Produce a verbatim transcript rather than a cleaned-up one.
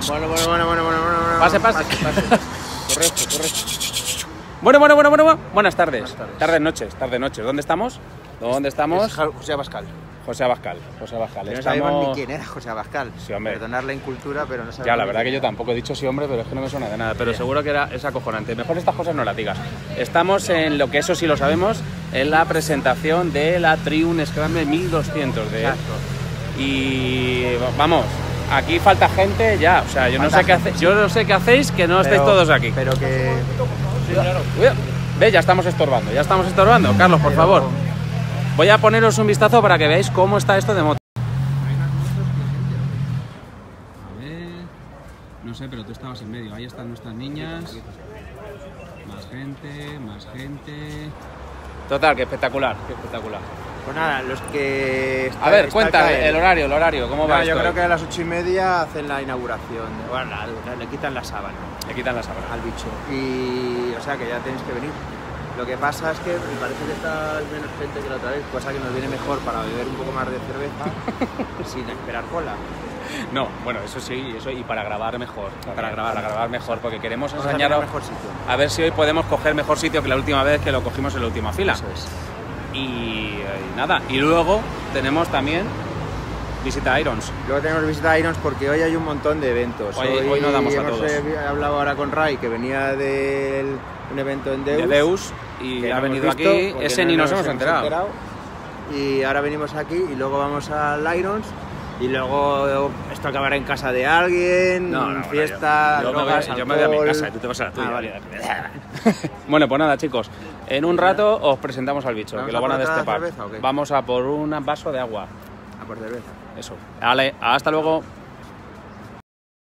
Bueno, bueno, bueno, bueno, bueno, bueno. Pase, pase. Pase, pase. Correcto, correcto. Bueno, bueno, bueno, bueno, bueno. Buenas tardes. Buenas tardes. Tardes, noches, tardes, noches. ¿Dónde estamos? ¿Dónde estamos? Es José Abascal. José Abascal. José Abascal. Que no Estamos... sabemos ni quién era José Abascal. Sí, hombre. Perdonar la incultura, pero no sabemos. Ya, la ni verdad quién que yo era. tampoco he dicho sí, hombre, pero es que no me suena de nada. Pero seguro que era, es acojonante. Mejor estas cosas no las digas. Estamos en lo que eso sí lo sabemos, en la presentación de la Triumph Scramble mil doscientos de... Exacto. Y vamos, aquí falta gente ya. O sea, yo no Falta sé qué gente, hace, yo no sé qué hacéis que no estéis Pero- todos aquí. Pero que. Cuidado. Ve, ya estamos estorbando, ya estamos estorbando. Carlos, por Pero- favor. Voy a poneros un vistazo para que veáis cómo está esto de moto. A ver, no sé, pero tú estabas en medio. Ahí están nuestras niñas. Más gente, más gente. Total, que espectacular, que espectacular. Pues nada, los que. está- A ver, está cuenta acá el horario, el horario, ¿cómo va No, esto? yo creo que a las ocho y media hacen la inauguración. Bueno, la- le quitan la sábana Le quitan la sábana. al bicho. Y. O sea que ya tenéis que venir. Lo que pasa es que me parece que está menos gente que la otra vez, cosa que nos viene mejor para beber un poco más de cerveza sin esperar cola. No, bueno, eso sí, eso y para grabar mejor. Para grabar, para grabar mejor, porque queremos Vamos a enseñaros tener mejor sitio. a ver si hoy podemos coger mejor sitio que la última vez que lo cogimos en la última fila. Eso es. Y, y nada, y luego tenemos también visita a Irons. Luego tenemos visita a Irons porque hoy hay un montón de eventos. Hoy- hoy no damos a hemos, todos. eh, hablado ahora con Ray, que venía de un evento en Deus. De Deus y que ha no venido hemos visto, aquí, porque ese no ni nos hemos enterado. Y ahora venimos aquí y luego vamos al Irons y luego esto acabará en casa de alguien, No, no, bueno, fiesta, yo, yo me drogas, voy, yo me voy a mi alcohol. casa y tú te vas a la tuya. Ah, vale. Bueno, pues nada, chicos, en un rato os presentamos al bicho, ¿Vamos que lo a van a por otra destapar. cerveza o qué? Vamos a por un vaso de agua. A por cerveza. Eso. Vale, hasta luego.